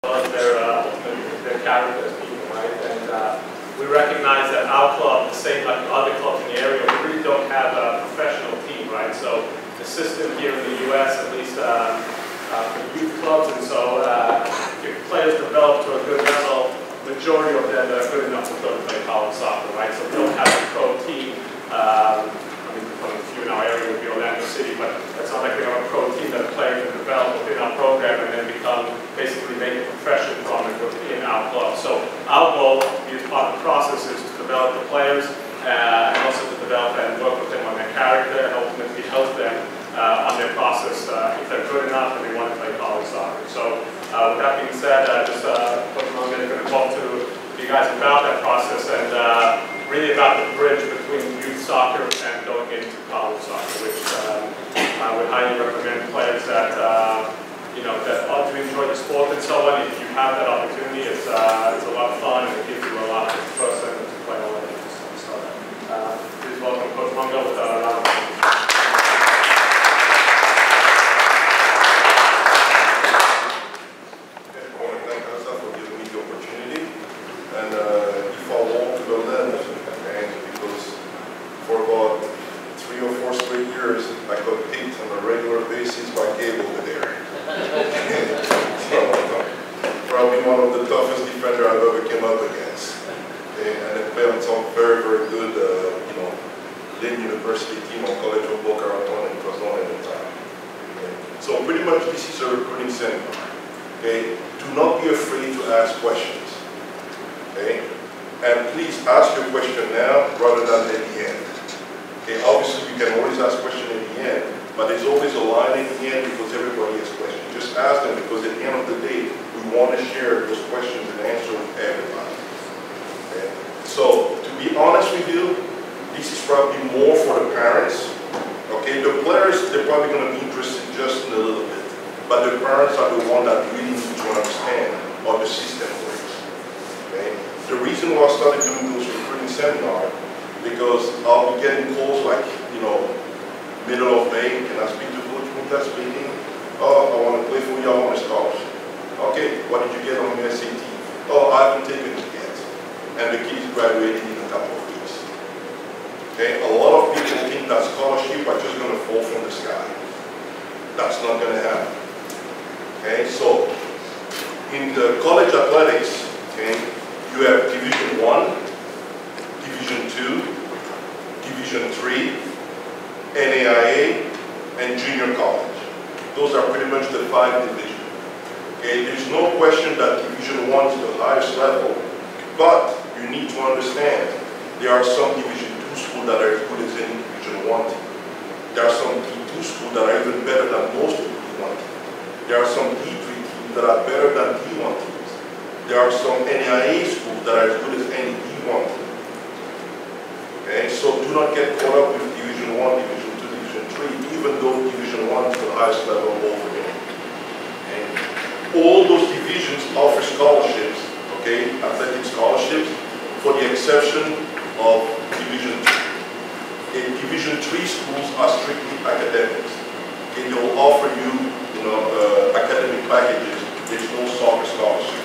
their character as people, right? And we recognize that our club, the same like other clubs in the area, we really don't have a professional team, right? So the system here in the U.S., at least for youth clubs, and so if players develop to a good level, majority of them are good enough to go to play college soccer, right? So we don't have a pro team. I mean, a few in our area would be Orlando City, but it's not like we have a pro team that a player can develop within our program and then basically make a profession from it within our club. So our goal, as part of the process, is to develop the players and also to develop and work with them on their character and ultimately help them on their process if they're good enough and they want to play college soccer. So with that being said, I'm going to talk to you guys about that process and really about the bridge between youth soccer and going into college soccer, which I would highly recommend players that that ought to enjoy the sport and so on. If you have that opportunity, it's a lot of fun and it gives you a lot of trust and to play all that stuff. So please welcome Coach Mungo with a round of applause. Probably one of the toughest defenders I've ever came up against. Okay? And I played on some very, very good, Lynn University team on college of Boca Raton, and it was not at the time. Okay? So pretty much this is a recruiting seminar. Okay? Do not be afraid to ask questions. Okay? And please ask your question now rather than at the end. Okay? Obviously, you can always ask questions at the end, but there's always a line at the end because everybody has questions. Just ask them because at the end of the day, we want to share those questions and answers with everybody. Okay? So, to be honest with you, this is probably more for the parents. Okay, the players, they're probably going to be interested just in a little bit. But the parents are the ones that really need to understand how the system works. Okay? The reason why I started doing those recruiting seminars, because I'll be getting calls like, middle of May, can I speak to Coach Mungo speaking? Oh, I want to play for you, I want a scholarship. Okay, what did you get on your SAT? Oh, I haven't taken it yet. And the kid is graduating in a couple of weeks. Okay, a lot of people think that scholarship are just going to fall from the sky. That's not going to happen. Okay, so in the college athletics, okay, you have Division 1, Division 2, Division 3, NAIA, and junior college. Those are pretty much the 5 divisions. Okay, there's no question that Division 1 is the highest level, but you need to understand there are some Division 2 schools that are as good as any Division 1 team. There are some D2 schools that are even better than most of the D1 teams. There are some D3 teams that are better than D1 teams. There are some NAIA schools that are as good as any D1 team. Okay, so do not get caught up with Division 1, Division 2, Division 3, even though Division 1 is the highest level over there. Okay. All those divisions offer scholarships, okay, athletic scholarships, for the exception of Division 2. Okay, Division 3 schools are strictly academics. Okay, they will offer you, academic packages. There's no soccer scholarship.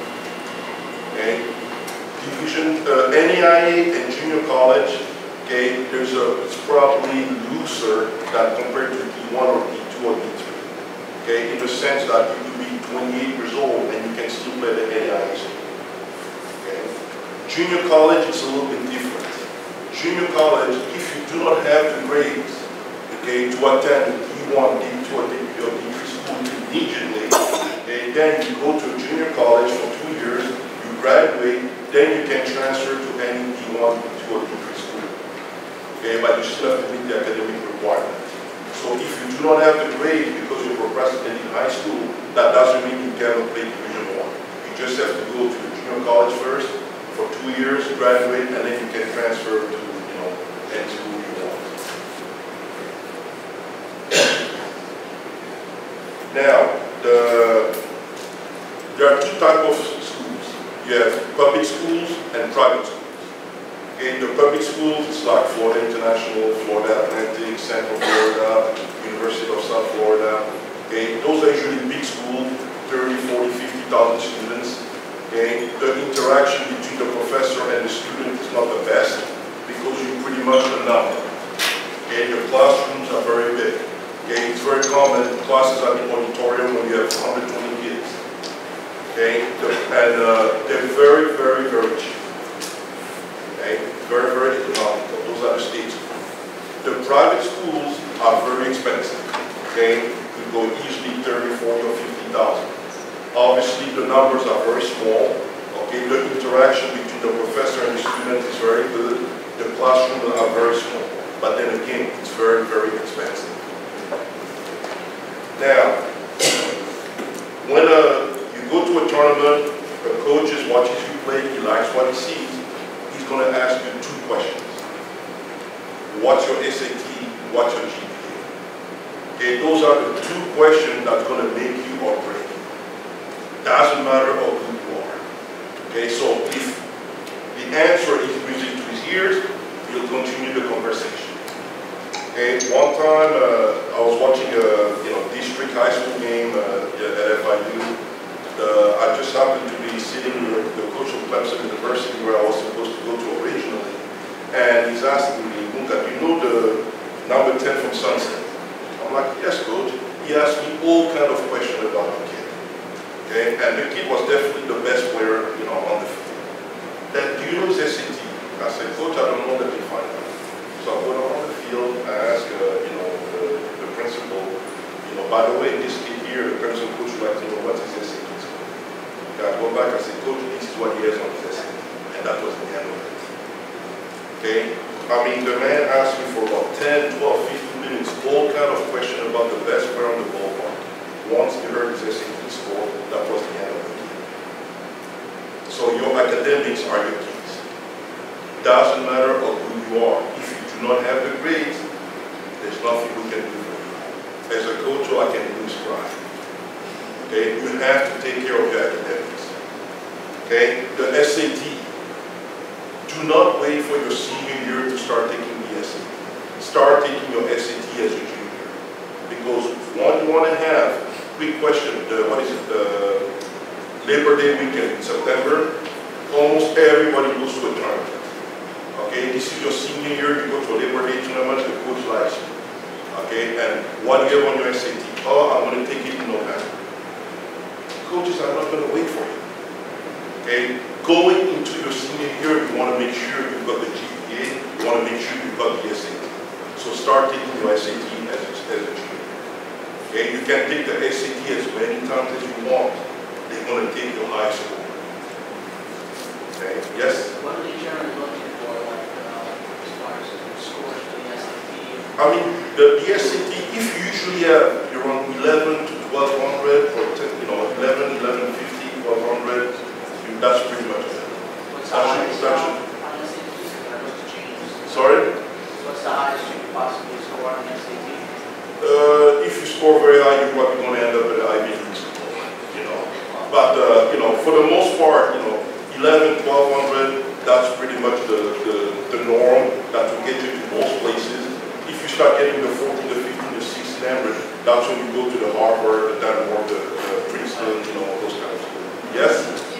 Okay. Division NAIA and junior college, okay, it's probably looser than compared to D1 or D2 or D3. Okay, in the sense that you could be 28 years old and you can still play the NAIA school. Okay. Junior college is a little bit different. Junior college, if you do not have the grades, okay, to attend D1, D2 or D3 school immediately, okay, then you go to a junior college for 2 years, you graduate, then you can transfer to any D1, D2, or D3 school. Okay, but you still have to meet the academic requirement. So if you do not have the grade because you're procrastinating in high school, that doesn't mean you cannot play Division 1. You just have to go to the junior college first for 2 years, graduate, and then you can transfer to, any school you want. Now, there are 2 types of schools. You have public schools and private schools. Okay, the public schools, it's like Florida International, Florida Atlantic, Central Florida, University of South Florida. Okay, those are usually big schools, 30, 40, 50 3,000 students. Okay? The interaction between the professor and the student is not the best because you pretty much a number. Okay? The classrooms are very big. Okay? It's very common classes are in the auditorium when you have 120 kids. Okay? And they're very, very, very cheap. Okay? Very, very economical. Those are the state schools. The private schools are very expensive. Okay? You go easily 30, 40, or 50,000. Obviously, the numbers are very small. Okay? The interaction between the professor and the student is very good. The classrooms are very small. But then again, it's very, very expensive. Now, when you go to a tournament, a coach watches you play, he likes what he sees, he's going to ask you two questions. What's your SAT? What's your GPA? Okay, those are the two questions that's going to make you or break you. Doesn't matter how good you are. Okay, so if the answer is music to his ears, he'll continue the conversation. Okay, one time I was watching a district high school game at FIU. I just happened to be sitting with the coach of Clemson University where I was supposed to go to originally. And he's asking me, Munka, do you know the number 10 from Sunset? I'm like, yes, coach. He asked me all kind of questions about the kid. Okay, and the kid was definitely the best player, on the field. Then, do you know his SAT? I said, coach, I don't know, let me find out. So I went on the field, I asked, the principal, by the way, this kid here, the person coach would like to know what his SAT is. Okay, I go back, I said, coach, this is what he has on his SAT. And that was the end of it. Okay? I mean, the man asked me for about 10, 12, 15 minutes, all kind of questions about the best player on the ballpark. Once he heard his SAT score, that was the end of it. So your academics are your keys. Doesn't matter how good you are. If you do not have the grades, there's nothing we can do for you. As a coach, all I can do is cry. Okay? You have to take care of your academics. Okay? The SAT. Do not wait for your senior year to start taking the SAT. Start taking your SAT as a junior. Because what you want to have, quick question, Labor Day weekend in September, almost everybody goes to a tournament. Okay, this is your senior year, you go to a Labor Day tournament, the coach likes you. Okay, and what do you have on your SAT? Oh, I'm going to take it in November. Coaches are not going to wait for you. Okay, going into your senior year, you want to make sure you've got the GPA, you want to make sure you've got the SAT. So start taking your SAT as a junior. Okay, you can take the SAT as many times as you want. They're going to take your high score. Okay, yes? What are the Germans looking for, as far as scores for the SAT? I mean, the SAT, if you usually have around 11 to 1200 or 11, 1150, 1200, that's pretty much it. What's the highest on the SAT? Sorry? What's the highest you could possibly score on the SAT? If you score very high, you're probably going to end up at an Ivy League school, But, for the most part, 11, 1200, that's pretty much the norm that will get you to most places. If you start getting the 14, the 15, the 1600, that's when you go to the Harvard, the Danforth, the Princeton, those kind of schools. Yes?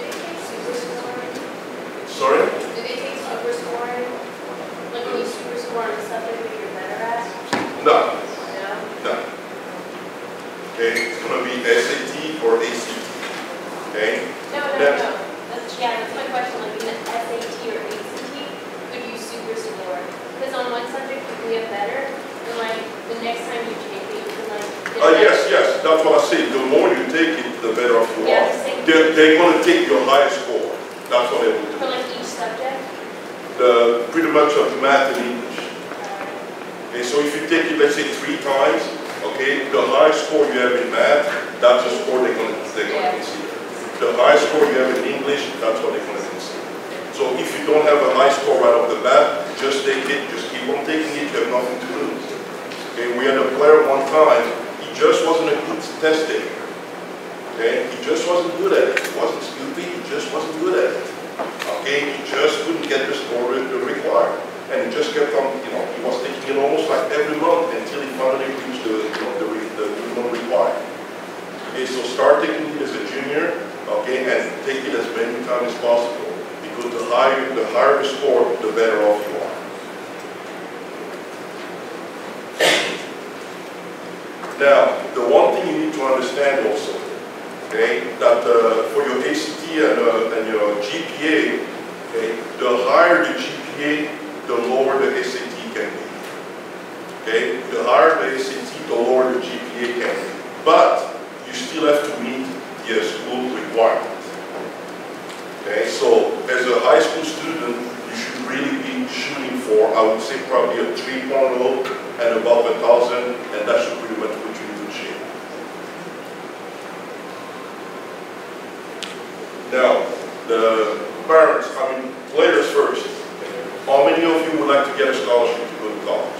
Sorry? Do they take super scoring? Like when you super score on a subject that you're better at? No. No? No. Okay, it's going to be SAT or ACT. Okay? No. That's my question. Like in the SAT or ACT, could you super score? Because on one subject you can get better, and like the next time you take it, you can like... Yes, that's what I say. The more you take it, the better off you are. They're going to take your highest score. That's what they will do. For like each subject? Pretty much of math and English. Okay, so if you take it, let's say 3 times, okay, the highest score you have in math, that's the score they're going to consider. The highest score you have in English, that's what they're going to consider. So if you don't have a high score right off the bat, just take it, just keep on taking it, you have nothing to lose. Okay, we had a player one time, he just wasn't a good test taker. Okay, he just wasn't good at it. He wasn't stupid, he just wasn't good at it. Okay, he just couldn't get the score required. And he just kept on, he was taking it almost like every month until he finally reached the minimum required. Okay, so start taking it as a junior. Now, the one thing you need to understand also, okay, that for your ACT and your GPA, okay, the higher the GPA, the lower the SAT can be. Okay, the higher the SAT, the lower the GPA can be. But you still have to meet the school requirements. Okay, so as a high school student, you should really be shooting for, I would say, probably a 3.0 and above 1,000, and that should pretty much put you in good shape. Now, the parents, players first. How many of you would like to get a scholarship to go to college?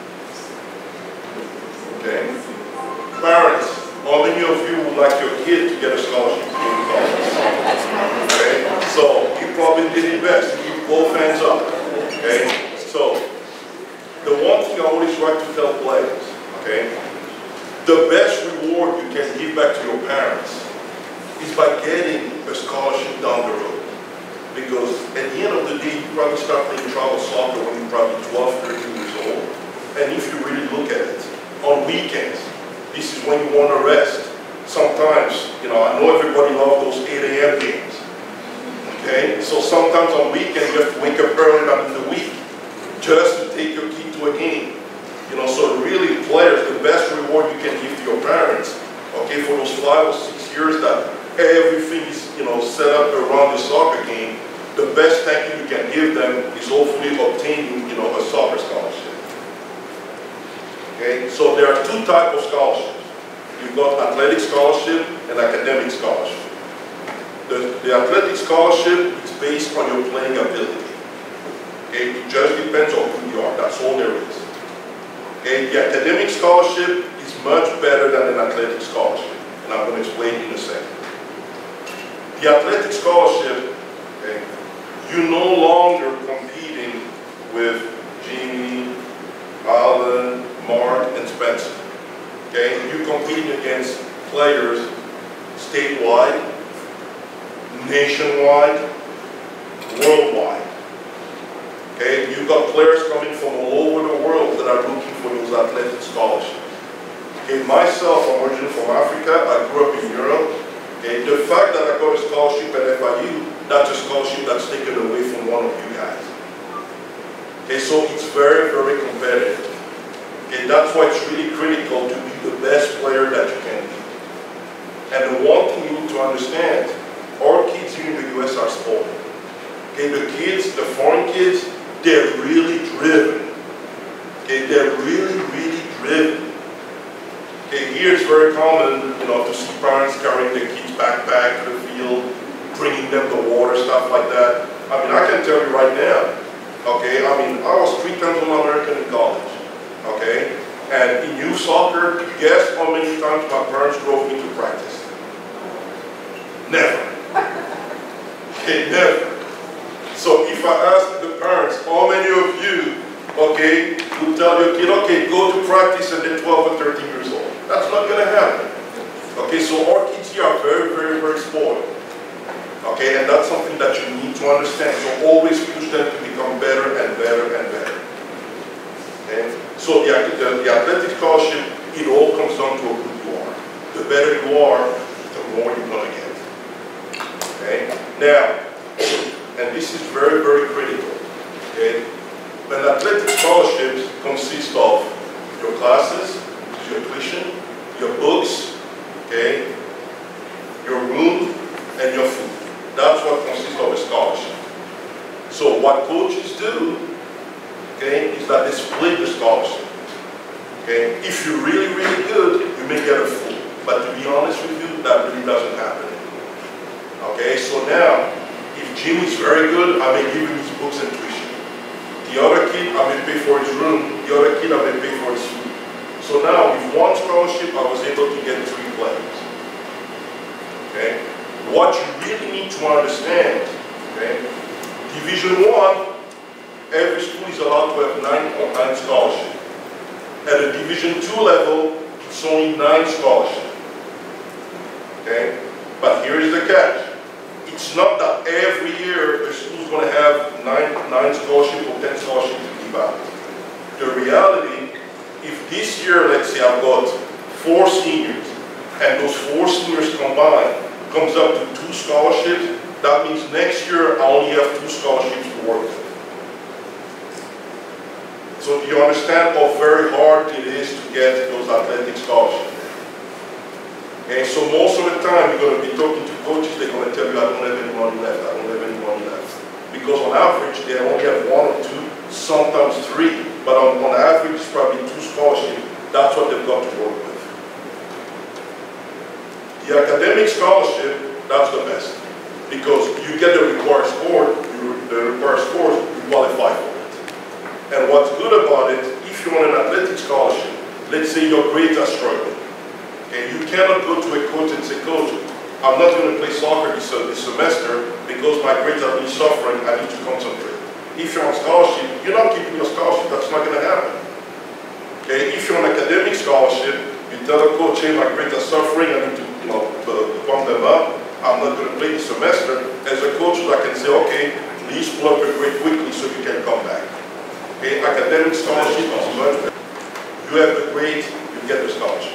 Okay. Parents, how many of you would like your kid to get a scholarship to go to college? Okay. So, you probably did it best. You both hands up. Okay. So, the one thing I always try to tell players, okay, the best reward you can give back to your parents is by getting a scholarship down the road. Because at the end of the day, you probably start playing travel soccer when you're probably 12, 13 years old. And if you really look at it, on weekends, this is when you want to rest. Sometimes, I know everybody loves those 8 a.m. games. Okay? So sometimes on weekends, you have to wake up early in the week just to take your kid to a game. So really, players, the best reward you can give to your parents, okay, for those 5 or 6 years that everything is, set up around the soccer game, the best thank you can give them is hopefully obtaining, a soccer scholarship. Okay, so there are 2 types of scholarships. You've got athletic scholarship and academic scholarship. The athletic scholarship is based on your playing ability. Okay, it just depends on who you are. That's all there is. Okay, the academic scholarship is much better than an athletic scholarship, and I'm going to explain in a second. The athletic scholarship, okay, you're no longer competing with Jimmy, Alan, Mark, and Spencer. Okay, you're competing against players statewide, nationwide, worldwide. Okay, you've got players coming from all over the world that are looking for those athletic scholarships. Okay, myself, I'm originally from Africa. I grew up in Europe. Okay, the fact that I got a scholarship at FIU, that's a scholarship that's taken away from one of you guys. Okay, so it's very, very competitive. Okay, that's why it's really critical to be the best player that you can be. And the one thing you need to understand, our kids here in the US are spoiled. Okay, the kids, the foreign kids, they're really driven. Okay, they're really, really driven. Okay, here it's very common, to see parents carrying their kids' backpack to the field, bringing them the water, stuff like that. I can tell you right now, okay, I was 3 times All-American in college, okay? And in youth soccer, guess how many times my parents drove me to practice? Never. Okay, never. So if I ask the parents, how many of you, okay, would tell your kid, okay, go to practice and they're 12 or 13 years old? That's not going to happen. Okay, so our kids here are very, very, very spoiled. Okay, and that's something that you need to understand. So always push them to become better and better and better. Okay, so the athletic scholarship, it all comes down to who you are. The better you are, the more you're going to get. Okay, now, and this is very, very critical. Okay, an athletic scholarship consists of your classes, your tuition, your books, okay, your room, and your food. That's what consists of a scholarship. So what coaches do, okay, is that they split the scholarship. Okay, if you're really, really good, you may get a full. But to be honest with you, that really doesn't happen. Okay, so now, if Jim is very good, I may give him his books and tuition. The other kid, I may pay for his room. The other kid, I may pay for his food. So now, with one scholarship, I was able to get 3 players. Okay? What you really need to understand, okay? Division 1, every school is allowed to have 9 scholarships. At the Division 2 level, it's only 9 scholarships. Okay? But here is the catch. It's not that every year the school is going to have 9 scholarships or 10 scholarships to give out. The reality, if this year, let's say I've got 4 seniors, and those 4 seniors combined comes up to 2 scholarships, that means next year I only have 2 scholarships to work with. So do you understand how very hard it is to get those athletic scholarships? Okay, so most of the time you're going to be talking to coaches, they're going to tell you, I don't have any money left, I don't have any money left. Because on average, they only have 1 or 2, sometimes 3, but on average, it's probably 2 scholarships. That's what they've got to work with. The academic scholarship, that's the best. Because you get the required score, the required scores, you qualify for it. And what's good about it, if you're on an athletic scholarship, let's say your grades are struggling, and you cannot go to a coach and say, Coach, I'm not going to play soccer this semester because my grades are really suffering, I need to concentrate. If you're on scholarship, you're not keeping your scholarship, that's not going to happen. Okay? If you're on academic scholarship, you tell a coach, hey, my grades are suffering, I need to, pump them up, I'm not going to play this semester. As a coach, I can say, okay, please pull up your grade quickly so you can come back. Okay? Academic scholarship is much better. You have the grade, you get the scholarship.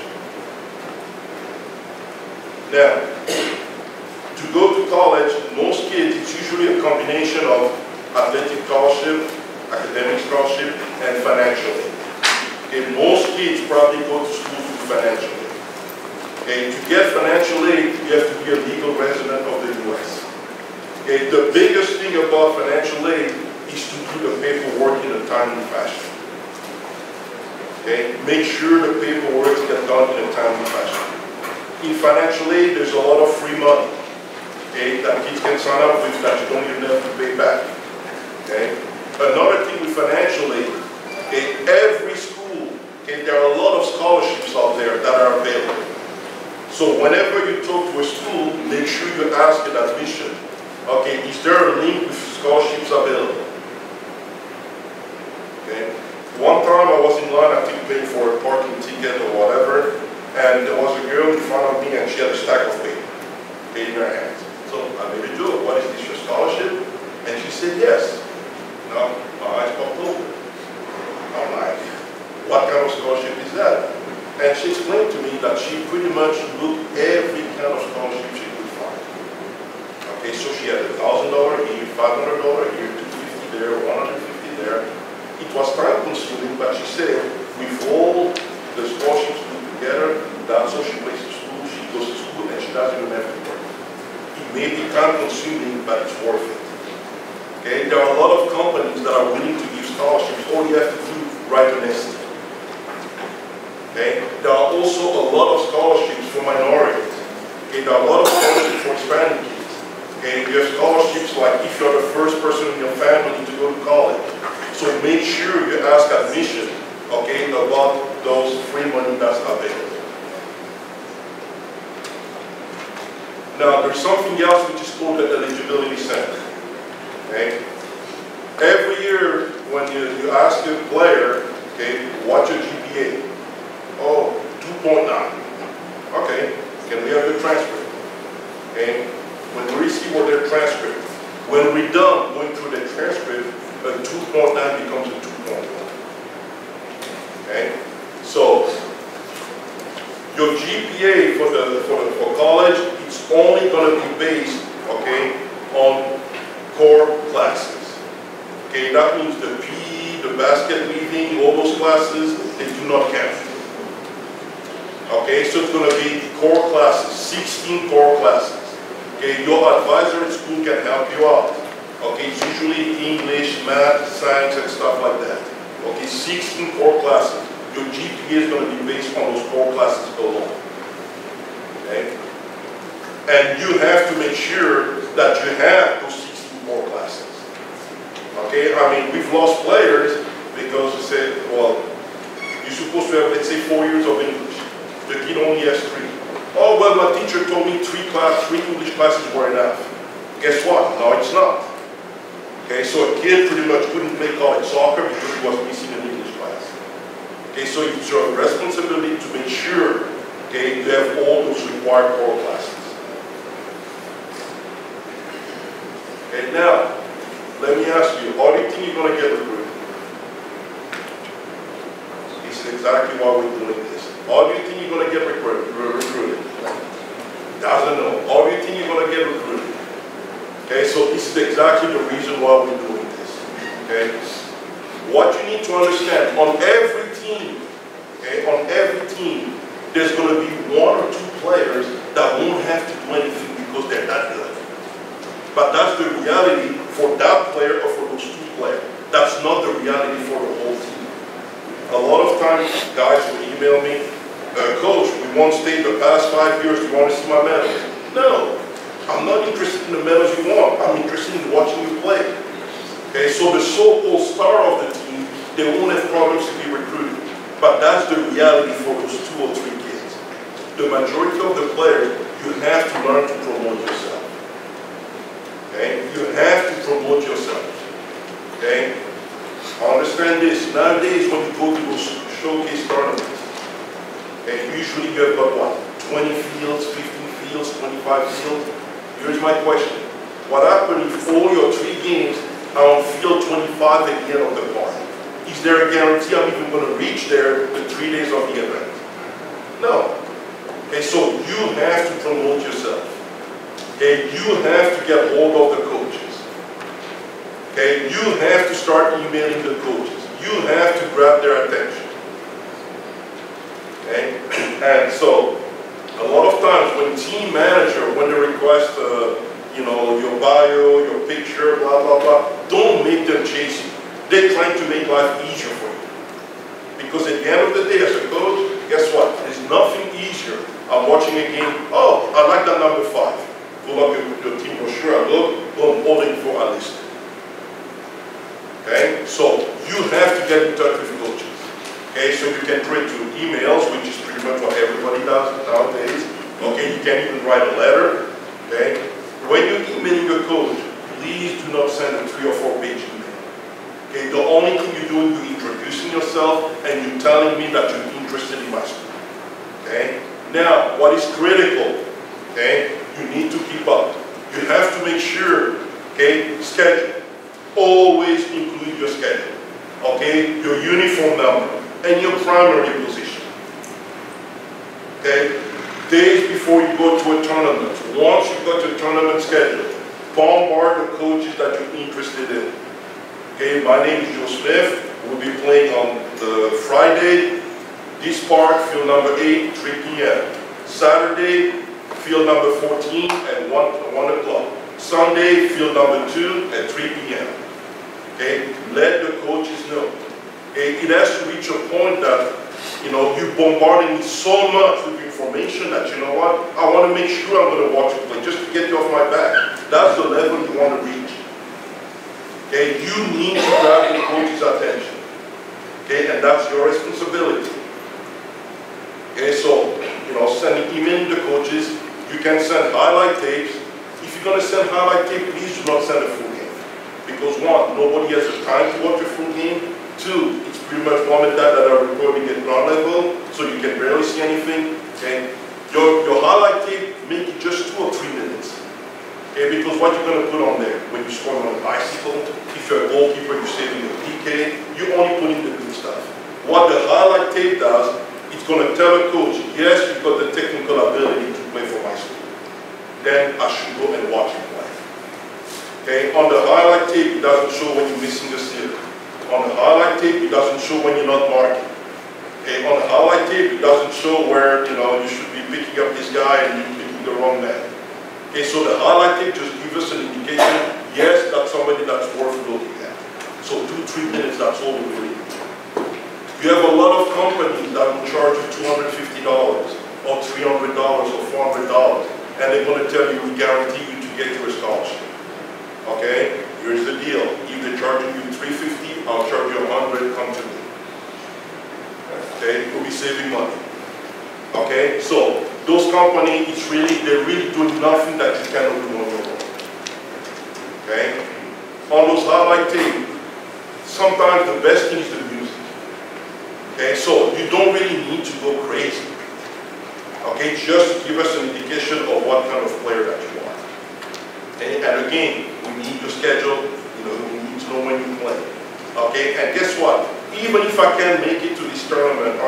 Now, to go to college, most kids, it's usually a combination of athletic scholarship, academic scholarship, and financial aid. Okay, most kids probably go to school through financial aid. Okay, to get financial aid, you have to be a legal resident of the U.S. Okay, the biggest thing about financial aid is to do the paperwork in a timely fashion. Okay, make sure the paperwork gets done in a timely fashion. In financial aid, there's a lot of free money, okay, that kids can sign up with that you don't even have to pay back. Okay? Another thing with financial aid, okay, every school, okay, there are a lot of scholarships out there that are available. So whenever you talk to a school, make sure you ask at admission, okay, is there a link with scholarships available? Okay? One time I was in line, I think paying for a parking ticket or whatever, and there was a girl in front of me and she had a stack of paper, okay, in her hands. So I made her do it. What is this, your scholarship? And she said yes. Now, my eyes popped open. I'm like, what kind of scholarship is that? And she explained to me that she pretty much looked every kind of scholarship she could find. Okay, so she had $1,000 here, $500 here, $250 there, $150 there. It was time consuming, but she said, with all the scholarships put together, that's how she plays to school, she goes to school, and she doesn't even have to work. It may be time consuming, but it's worth it. Okay, there are a lot of companies that are willing to give scholarships. All you have to do is write an essay. Okay, there are also a lot of scholarships for minorities. Okay, there are a lot of scholarships for Hispanic kids. Okay, you have scholarships like if you're the first person in your family to go to college. So make sure you ask admission, okay, about those free money that's available. Now, there's something else which is called the eligibility center. Okay? Every year when you ask a player, okay, what's your GPA? Oh, 2.9. Okay, can we have your transcript? Okay? When we receive their transcript, when we're done going through the transcript, a 2.9 becomes a 2.1. Okay? So your GPA for college, it's only going to be based, okay, on core classes. Okay, that means the PE, the basket weaving, all those classes, they do not count. Okay, so it's going to be core classes, 16 core classes. Okay, your advisor at school can help you out. Okay, it's usually English, math, science, and stuff like that. Okay, 16 core classes. Your GPA is going to be based on those core classes alone. Okay? And you have to make sure that you have those 16 core classes. Okay, I mean, we've lost players because we said, well, you're supposed to have, let's say, 4 years of English. The kid only has 3. Oh, well, my teacher told me 3 English classes were enough. Guess what? No, it's not. Okay, so a kid pretty much couldn't play college soccer because he was missing an English class. Okay, so it's your responsibility to make sure, okay, you have all those required core classes. Okay, now, let me ask you, how do you think you're going to get recruited? This is is exactly why we're doing this. How do you think you're going to get recruited? Doesn't know. How do you think you're going to get recruited? Okay, so this is exactly the reason why we're doing this. Okay, what you need to understand, on every team, okay, on every team, there's going to be 1 or 2 players that won't have to do anything because they're that good. But that's the reality for that player or for those 2 players. That's not the reality for the whole team. A lot of times, guys will email me, Coach, we won state the past 5 years, do you want to see my medals? No, I'm not interested in the medals you want. I'm interested in watching you play. Okay, so the so-called star of the team, they won't have problems to be recruited. But that's the reality for those 2 or 3 kids. The majority of the players, you have to learn to promote yourself. Okay, you have to promote yourself. Okay, understand this. Nowadays, when you go to those showcase tournaments, and usually you have got what? 20 fields, 15 fields, 25 fields. Here's my question. What happens if all your 3 games are on field 25 at the end of the party? Is there a guarantee I'm even going to reach there the 3 days of the event? No. Okay, so you have to promote yourself. Okay, you have to get hold of the coaches. Okay, you have to start emailing the coaches. You have to grab their attention. Okay, and so a lot of times when team manager, when they request, you know, your bio, your picture, blah blah blah, don't make them chase you. They're trying to make life easier for you. Because at the end of the day, as a coach, guess what? There's nothing easier. I'm watching a game. Oh, I like that number 5. Pull up your team brochure. Look, boom, holding for a list. Okay, so you have to get in touch with coaches. Okay, so you can create your emails, which is pretty much what everybody does nowadays. Okay, you can even write a letter. Okay, when you're emailing your coach, please do not send a 3 or 4 page email. Okay, the only thing you're doing, you're introducing yourself and you're telling me that you're interested in my school. Okay, now what is critical? Okay, you need to keep up. You have to make sure. Okay, schedule. Always include your schedule. Okay, your uniform number and your primary position. Okay, days before you go to a tournament, once you've got your tournament schedule, bombard the coaches that you're interested in. Okay, my name is Joe Smith. We'll be playing on the Friday, this park, field number 8, 3 p.m. Saturday, field number 14 at 1 o'clock. Sunday, field number 2 at 3 p.m. Okay, let the coaches know. Okay, it has to reach a point that, you know, you're bombarding me so much with information that, you know what, I want to make sure I'm going to watch you play just to get you off my back. That's the level you want to reach. Okay, you need to grab the coach's attention. Okay, and that's your responsibility. Okay, so, you know, sending email to the coaches, you can send highlight tapes. If you're going to send highlight tape, please do not send a full game. Because 1, nobody has the time to watch a full game. 2, it's pretty much mom and dad that are recording at ground level, so you can barely see anything. Okay, your highlight tape, make it just 2 or 3 minutes. Okay, because what you're going to put on there when you're scoring on a bicycle, if you're a goalkeeper, you're saving a PK, you're only putting the good stuff. What the highlight tape does, it's going to tell a coach, yes, you've got the technical ability to play for my school. Then I should go and watch you play. Okay, on the highlight tape, it doesn't show when you're missing the steal. On the highlight tape, it doesn't show when you're not marking. Okay, on the highlight tape, it doesn't show where, you know, you should be picking up this guy and you're picking the wrong man. Okay, so the highlight tape just gives us an indication, yes, that's somebody that's worth looking at. So 2-3 minutes, that's all we really need. You have a lot of companies that will charge you $250 or $300 or $400, and they're going to tell you, we guarantee you to get your scholarship. Okay, here's the deal. If they're charging you $350, I'll charge you $100, come to me. Okay, you'll be saving money. Okay, so those companies, they're really doing nothing that you cannot do on your own. Okay, on those highlight tape, sometimes the best thing is the music. Okay, so you don't really need to go crazy. Okay, just to give us an indication of what kind of player that you are. Okay, and again, we need your schedule. You know, we need to know when you play. Okay, and guess what? Even if I can't make it to this tournament,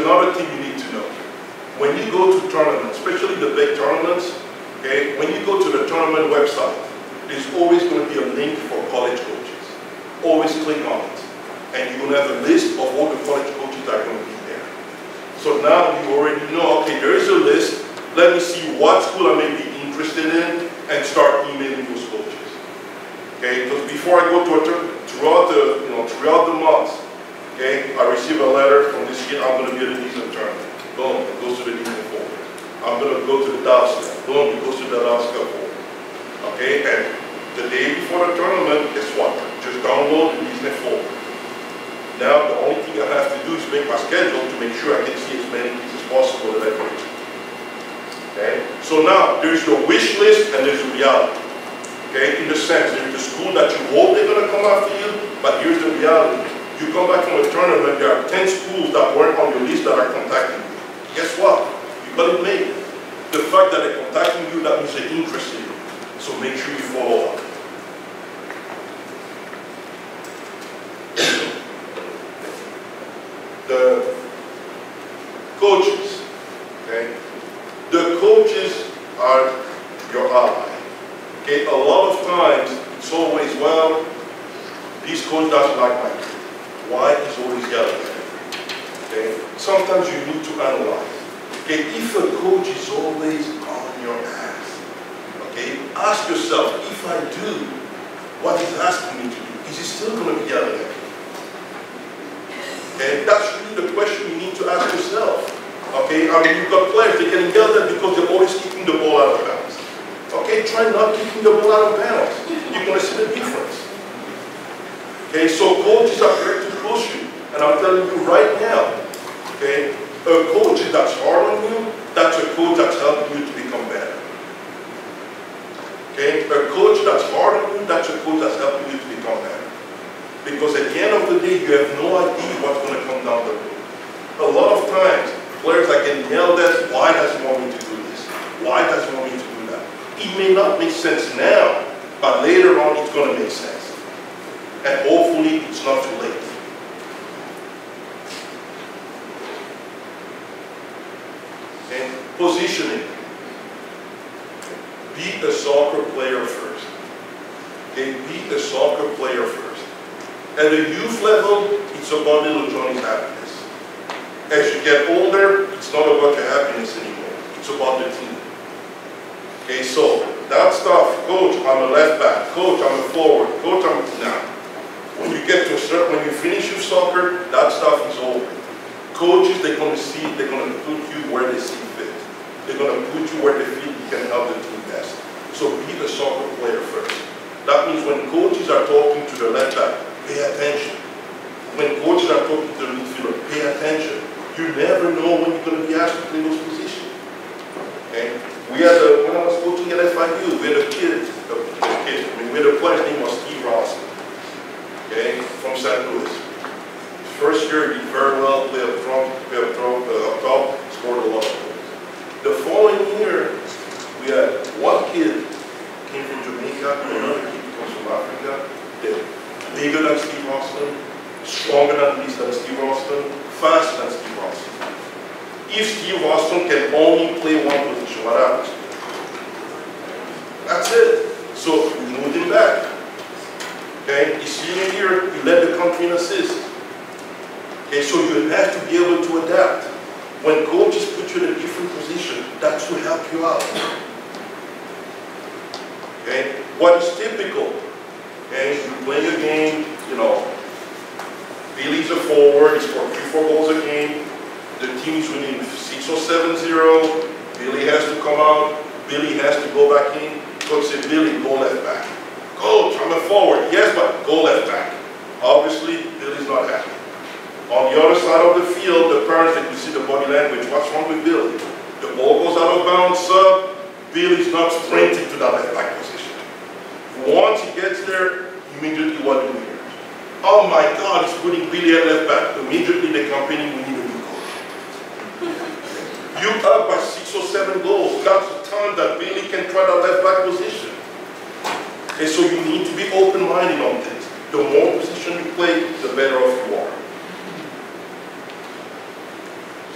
another thing you need to know. When you go to tournaments, especially the big tournaments, okay, when you go to the tournament website, there's always going to be a link for college coaches. Always click on it. And you're going to have a list of all the college coaches that are going to be there. So now you already know, okay, there is a list. Let me see what school I may be interested in and start emailing those coaches. Okay, because before I go to a tournament, throughout the month, okay, I receive a letter from this kid, I'm going to be at the Disney tournament. Boom, it goes to the Disney folder. I'm going to go to the Dallas. Boom, it goes to the Dallas folder. Okay, and the day before the tournament, guess what? Just download the Disney folder. Now, the only thing I have to do is make my schedule to make sure I can see as many kids as possible that I can. Okay, so now there's the wish list and there's the reality. Okay, in the sense, there's the school that you hope they're going to come after you, but here's the reality. You come back from a tournament, there are 10 schools that weren't on your list that are contacting you. Guess what? You got it made. The fact that they're contacting you, that means they're interested in you. So make sure you follow up. The coaches, okay? The coaches are your ally. Okay, a lot of times it's always, well, this coach doesn't like my kid. Why is always yelling at him? Okay, sometimes you need to analyze. Okay, if a coach is always on your ass, okay, ask yourself, if I do what he's asking me to do, is he still going to be yelling at me? Okay, that's really the question you need to ask yourself. Okay, I mean, you've got players, they're getting yelled at because they're always kicking the ball out of bounds. Okay, try not kicking the ball out of bounds. You're going to see the difference. Okay, so coaches are there to push you. And I'm telling you right now, okay, a coach that's hard on you, that's a coach that's helping you to become better. Okay, a coach that's hard on you, that's a coach that's helping you to become better. Because at the end of the day, you have no idea what's going to come down the road. A lot of times, players are getting yelled at, why does he want me to do this? Why does he want me to do that? It may not make sense now, but later on it's going to make sense. And hopefully it's not too late. Okay, positioning. Be a soccer player first. Okay, be a soccer player first. At the youth level, it's about little Johnny's happiness. As you get older, it's not about your happiness anymore. It's about the team. Okay, so that stuff, coach, I'm a left back. Coach, I'm a forward. Coach, I'm now. When you get to a certain, when you finish your soccer, that stuff is over. Coaches, they're going to put you where they see fit. They're going to put you where they feel you can help the team best. So be the soccer player first. That means when coaches are talking to the left back, pay attention. When coaches are talking to the midfielder, pay attention. You never know when you're going to be asked to play those positions. Okay? We had when I was coaching at FIU, we had a kid, we had a player's name was Steve Ralston. Okay, from St. Louis. First year, he did very well, played up top, scored a lot of goals. The following year, we had one kid came from Jamaica, another kid comes from Africa. They're bigger than Steve Ralston, stronger than Steve Ralston, faster than Steve Ralston. If Steve Ralston can only play one position, what happens? That's it. So we moved him back. Okay, his senior year, he led the country in assists. Okay, so you have to be able to adapt. When coaches put you in a different position, that's to help you out. Okay, what is typical? Okay, you play a game, you know, Billy's a forward, he scored 3-4 goals a game, the team is winning 6 or 7-0, Billy has to come out, Billy has to go back in, coach said, Billy, go left back. Coach, I'm a forward. Yes, but go left back. Obviously, Billy's not happy. On the other side of the field, the parents, they can see the body language. What's wrong with Billy? The ball goes out of bounds, sub. Billy's not sprinting to that left back position. Once he gets there, immediately what do we hear? Oh my God, he's putting Billy at left back. Immediately they're complaining, we need a new coach. You up by 6 or 7 goals. That's the time that Billy can try that left back position. Okay, so you need to be open-minded on things. The more position you play, the better off you are.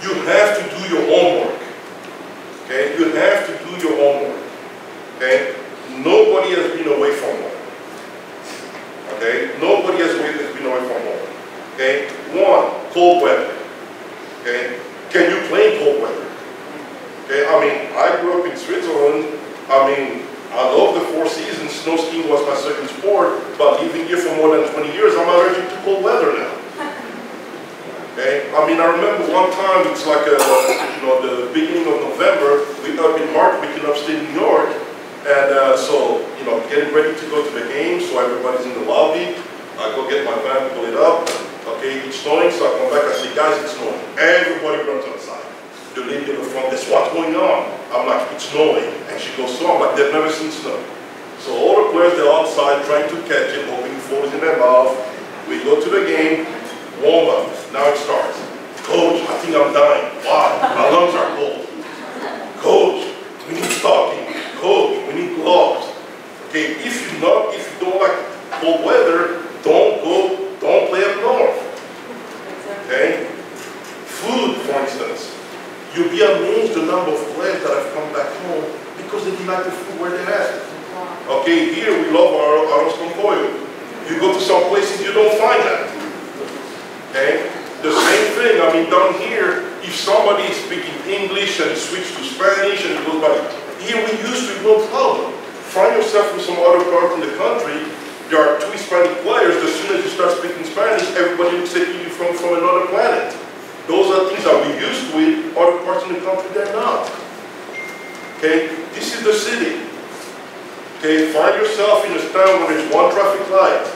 You have to do your homework. Okay? You have to do your homework. Okay? Nobody has been away from home. Okay? Nobody has been away from home. Okay? One, cold weather. Okay? Can you play in cold weather? Okay? I mean, I grew up in Switzerland. I mean, I love the 4 seasons. Snow skiing was my second sport, but living here for more than 20 years, I'm allergic to cold weather now. Okay? I mean, I remember one time, it's like the beginning of November, we up in Hardwick in upstate New York, and so, getting ready to go to the game, so everybody's in the lobby. I go get my van, pull it up. Okay, it's snowing, so I come back, I say, guys, it's snowing. Everybody runs outside. The lady in the front says, what's going on? I'm like, it's snowing. And she goes, so I'm like, they've never seen snow. So all the players, they're outside trying to catch it, hoping it falls in their mouth. We go to the game, warm up. Now it starts. Coach, I think I'm dying. Why? My lungs are cold. Coach, we need stocking. Coach, we need gloves. Okay, if you don't like cold weather, don't play up north. Okay? Food, for instance. You'll be amazed the number of players that have come back home because they didn't like the food where they're at. Okay, here we love our arroz con pollo. You go to some places, you don't find that. Okay? The same thing, I mean, down here, if somebody is speaking English and switch to Spanish and it goes by, here we used to, no problem. Find yourself in some other part in the country, there are 2 Hispanic players, as soon as you start speaking Spanish, everybody looks at you from another planet. Those are things that we're used to in other parts in the country, they're not. Okay, this is the city. Okay, find yourself in a town where there's 1 traffic light.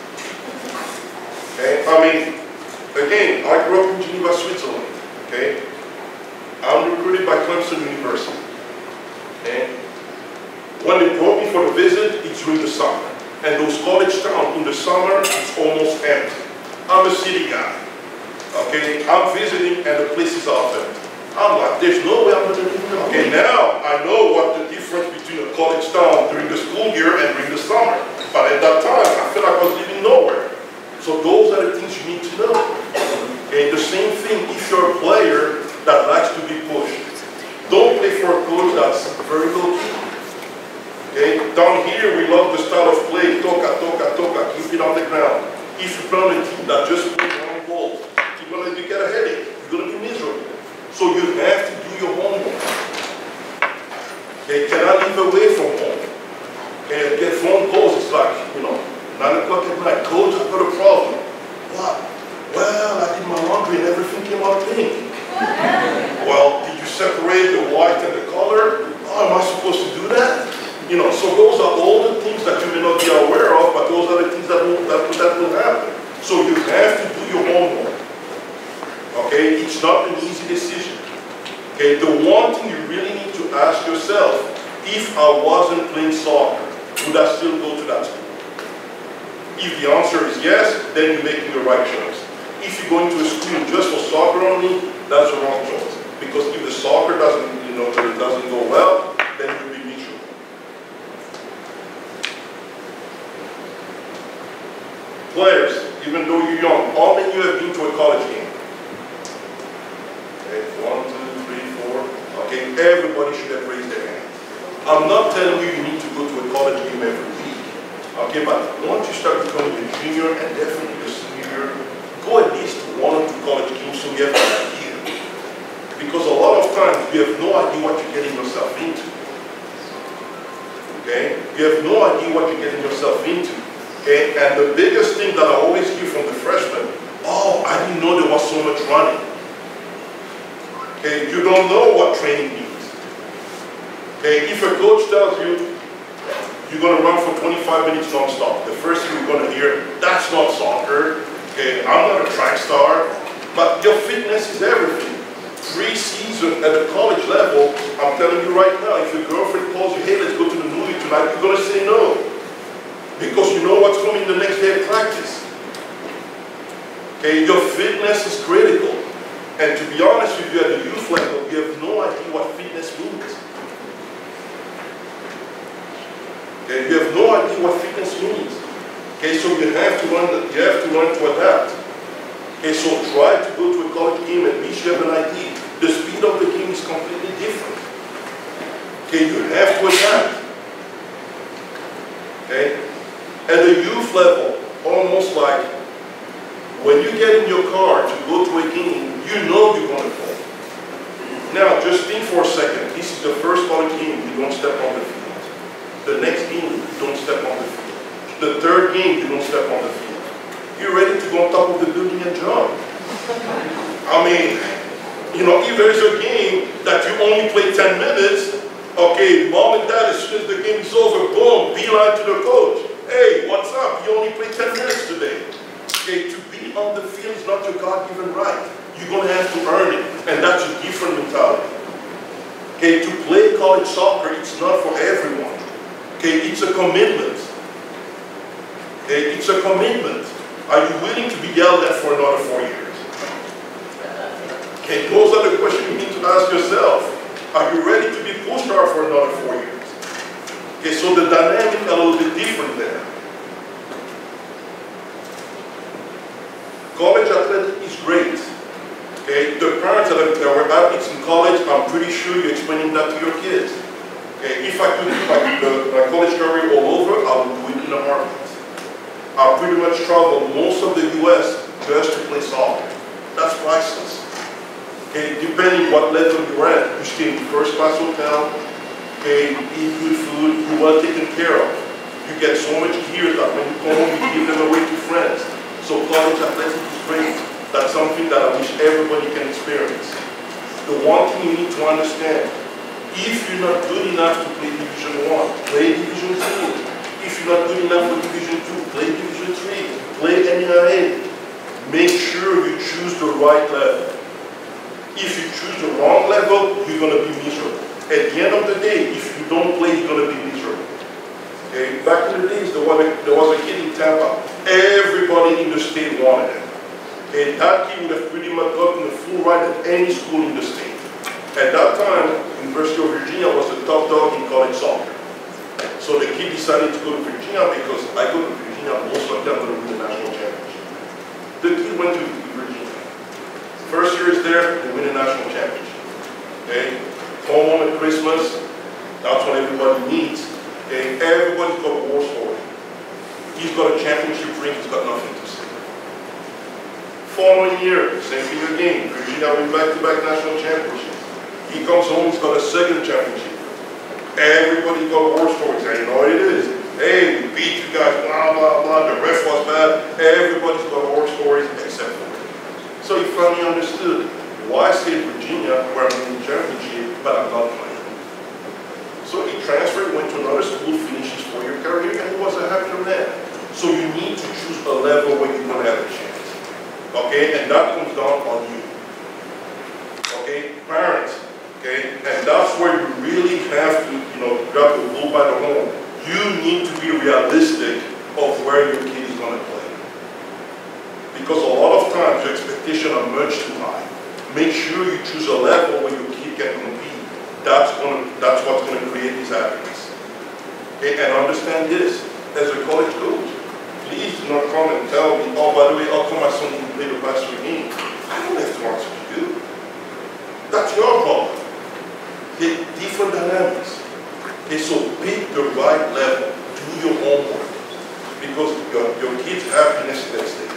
Okay, I mean, again, I grew up in Geneva, Switzerland. Okay, I'm recruited by Clemson University. Okay, when they brought me for the visit, it's during the summer. And those college towns in the summer, it's almost empty. I'm a city guy. Okay, I'm visiting and the place is all empty. I'm like, there's no way I'm going to do that. Okay, now I know what the difference between a college town during the school year and during the summer. But at that time, I felt like I was living nowhere. So those are the things you need to know. Okay, the same thing if you're a player that likes to be pushed. Don't play for a coach that's very low key. Okay, down here we love the style of play, toca, toca, toca, keep it on the ground. If you play on a team that just plays one goal, you're going to get a headache, you're going to be miserable. So you have to do your homework. Okay, cannot live away from home. Okay, get phone calls, it's like, 9 o'clock at night, coach, I've got a problem. What? Well, I did my laundry and everything came out pink. Well, did you separate the white and the color? Oh, am I supposed to do that? So those are all the things that you may not be aware of, but those are the things that will happen. So you have to do your homework. Okay, it's not an easy decision. Okay, the one thing you really need to ask yourself, if I wasn't playing soccer, would I still go to that school? If the answer is yes, then you're making the right choice. If you're going to a school just for soccer only, that's the wrong choice. Because if the soccer doesn't go well, then you'll be miserable. Players, even though you're young, how many of you have been to a college game? Okay, 1, 2, 3, 4. Okay, everybody should have raised their hand. I'm not telling you need to go to a college game every week. Okay, but once you start becoming a junior and definitely a senior, go at least 1 or 2 college games so you have an idea. Because a lot of times you have no idea what you're getting yourself into. Okay? You have no idea what you're getting yourself into. Okay? And the biggest thing that I always hear from the freshmen, oh, I didn't know there was so much running. Okay? You don't know what training means. Okay? If a coach tells you, you're going to run for 25 minutes non-stop, the first thing you're going to hear, that's not soccer. Okay? I'm not a track star. But your fitness is everything. Pre-season at the college level, I'm telling you right now, if your girlfriend calls you, hey, let's go to the movie tonight, you're going to say no. Because you know what's coming the next day at practice. Okay, your fitness is critical. And to be honest with you, at the youth level, you have no idea what fitness means. Okay, you have no idea what fitness means. Okay, so you have to learn to adapt. Okay, so try to go to a college game and at least you have an idea. The speed of the game is completely different. Okay, you have to adapt. Okay? At the youth level, almost like when you get in your car to go to a game, you know you're going to play. Now, just think for a second. This is the first college game, you don't step on the field. The next game, you don't step on the field. The third game, you don't step on the field. You're ready to go on top of the building and jump. I mean, you know, if there's a game that you only play 10 minutes, okay, mom and dad, as soon as the game is over, boom, beeline to the coach. Hey, what's up? You only played 10 minutes today. Okay, to be on the field is not your God-given right. You're going to have to earn it, and that's a different mentality. Okay, to play college soccer, it's not for everyone. Okay, it's a commitment. Okay, it's a commitment. Are you willing to be yelled at for another 4 years? Okay, those are the questions you need to ask yourself. Are you ready to be pushed hard for another 4 years? Okay, so the dynamic a little bit different there. College athletics is great. Okay, the parents that were athletes in college, I'm pretty sure you're explaining that to your kids. Okay, if I could do my college career all over, I would do it in a heartbeat. I pretty much travel most of the US just to play soccer. That's priceless. Okay, depending what level you're at, you stay in first class hotel, okay, you eat good food, you're well taken care of. You get so much gear that when you come home, you give them away to friends. So college athletics is great. That's something that I wish everybody can experience. The one thing you need to understand, if you're not good enough to play Division 1, play Division 2. If you're not good enough for Division 2, play Division 3, play NAIA. Make sure you choose the right level. If you choose the wrong level, you're going to be miserable. At the end of the day, if you don't play, you're going to be miserable. Okay? Back in the days, there was a kid in Tampa. Everybody in the state wanted him. And that kid would have pretty much gotten a full ride at any school in the state. At that time, University of Virginia was the top dog in college soccer. So the kid decided to go to Virginia because I go to Virginia, most of them are going to win the national championship. The kid went to Virginia. First year is there, they win the national championship. Okay? Come home at Christmas, that's what everybody needs. Okay? Everybody's got a war story. He's got a championship ring, he's got nothing to say. Following year, same thing again. Virginia win back-to-back national championships. He comes home, he's got a second championship. Everybody got war stories, and you know what it is. Hey, we beat you guys, blah, blah, blah, the ref was bad. Everybody's got war stories except for him. So he finally understood why stay in Virginia where I'm winning the championship, but I'm not playing. So he transferred, went to another school, finished his 4-year career, and he was a happier man. So you need to choose a level where you're going to have a chance. Okay, and that comes down on you. Okay, parents. Okay, and that's where you really have to, you know, grab the bull by the horn. You need to be realistic of where your kid is going to play. Because a lot of times your expectations are much too high. Make sure you choose a level where your kid can compete. That's what's going to create his happiness. Okay, and understand this, as a college coach, please do not come and tell me, oh, by the way, how come my son didn't play the past 3 games? I don't have to answer to you. That's your problem. Okay, different dynamics. Okay, so pick the right level. Do your homework. Because your kids' happiness is at stake.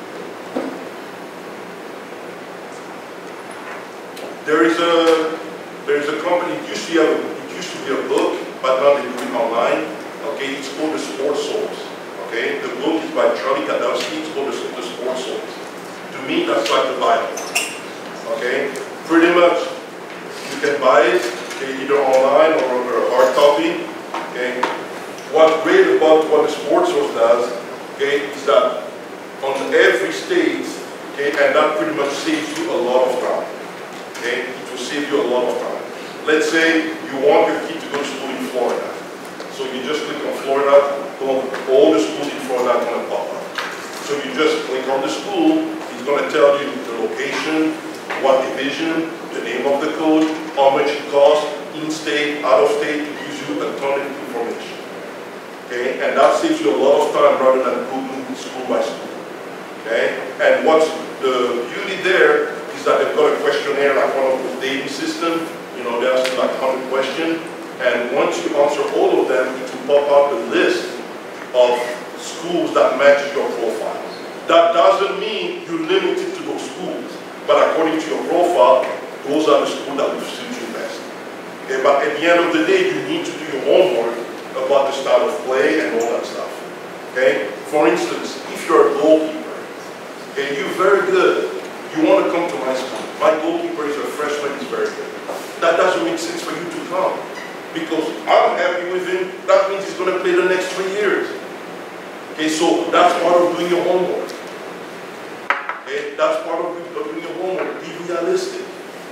There is a company, it used to be a book, but now they do it online. Okay, it's called The Sports Source. Okay, the book is by Charlie Kadowski. It's called The Sports Source. To me, that's like the Bible. Okay, pretty much you can buy it, okay, either online or a hard copy. Okay, what's great about what the Sports Source does, okay, is that on every state, okay, and that pretty much saves you a lot of time. Okay, it will save you a lot of time. Let's say you want your kid to go to school in Florida. So you just click on Florida, all the schools in Florida are going to pop up. So you just click on the school, it's going to tell you the location, what division, the name of the coach, how much it costs, in-state, out-of-state, it gives you a ton of information. Okay, and that saves you a lot of time rather than Googling school by school. Okay, and what's the beauty there is that they've got a questionnaire like one of those dating system. You know, they ask you like 100 questions, and once you answer all of them, it will pop out a list of schools that match your profile. That doesn't mean you're limited to those schools, but according to your profile, those are the schools that will suit you best. Okay, but at the end of the day, you need to do your homework about the style of play and all that stuff. Okay? For instance, if you're a goalkeeper, okay, you're very good, you want to come to my school. My goalkeeper is a freshman, he's very good. That doesn't make sense for you to come. Because I'm happy with him, that means he's going to play the next 3 years. Okay, so that's part of doing your homework. Okay, that's part of doing your homework. Be realistic.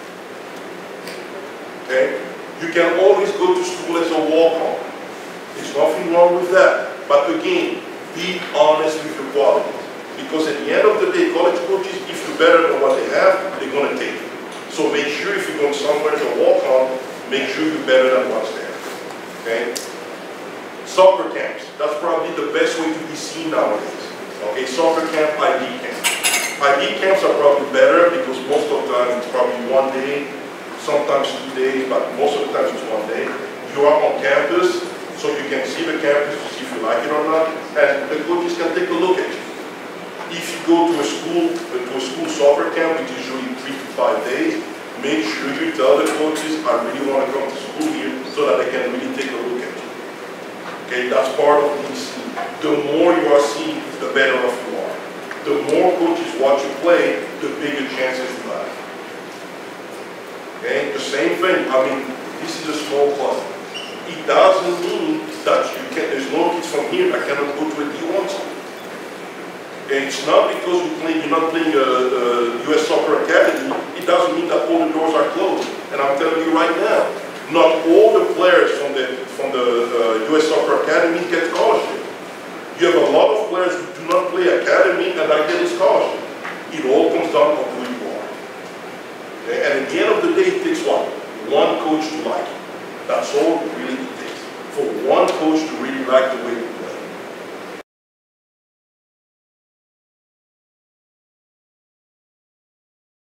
Okay, you can always go to school as a walk-on. There's nothing wrong with that. But again, be honest with your qualities. Because at the end of the day, college coaches, if you're better than what they have, they're going to take you. So make sure if you're going somewhere as a walk-on, make sure you're better than what's there. Okay? Soccer camps. That's probably the best way to be seen nowadays. Okay, soccer camp, IB camp. IB camps are probably better because most of the time it's probably 1 day, sometimes 2 days, but most of the time it's 1 day. You are on campus, so you can see the campus to see if you like it or not, and the coaches can take a look at you. If you go to a school soccer camp, which is usually 3 to 5 days, make sure you tell the coaches, I really want to come to school here so that they can really take a look at you. Okay, that's part of this. The more you are seen, the better off you are. The more coaches watch you play, the bigger chances you have. Okay, the same thing. I mean, this is a small club. It doesn't mean that there's no kids from here that cannot go to a D1 school. And it's not because you're not playing a US Soccer Academy, it doesn't mean that all the doors are closed. And I'm telling you right now, not all the players from the US Soccer Academy get scholarship. You have a lot of players who